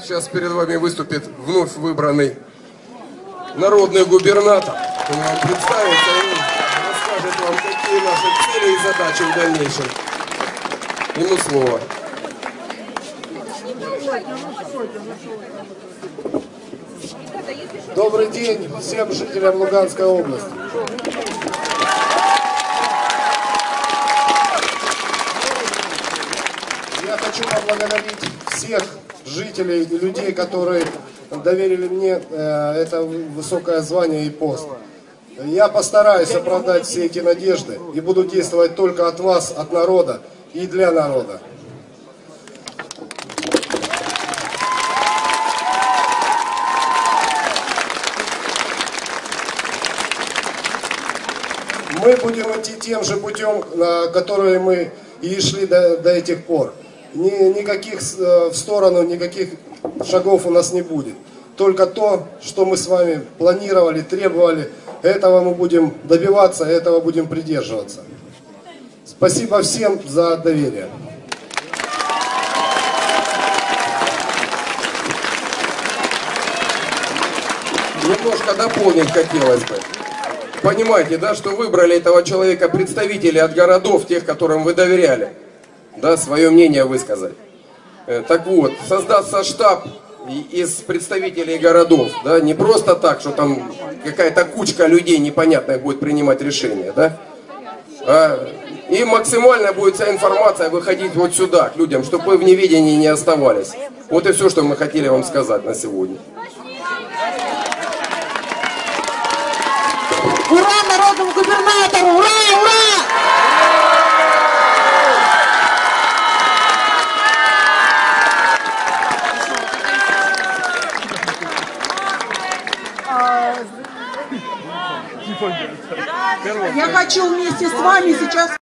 Сейчас перед вами выступит вновь выбранный народный губернатор. Он вам представится и расскажет вам, какие наши цели и задачи в дальнейшем. Ему слово. Добрый день всем жителям Луганской области. Я хочу поблагодарить всех жителей и людей, которые доверили мне это высокое звание и пост. Я постараюсь оправдать все эти надежды и буду действовать только от вас, от народа и для народа. Мы будем идти тем же путем, который мы и шли до этих пор. Никаких в сторону, никаких шагов у нас не будет. Только то, что мы с вами планировали, требовали, этого мы будем добиваться, этого будем придерживаться. Спасибо всем за доверие. Немножко дополнить хотелось бы. Понимаете, да, что выбрали этого человека представители от городов, тех, которым вы доверяли, да, свое мнение высказать. Так вот, создастся штаб из представителей городов, да, не просто так, что там какая-то кучка людей непонятных будет принимать решения, да, и максимально будет вся информация выходить вот сюда, к людям, чтобы вы в неведении не оставались. Вот и все, что мы хотели вам сказать на сегодня. Ура народному губернатору! Ура! Ура! Я хочу вместе с вами сейчас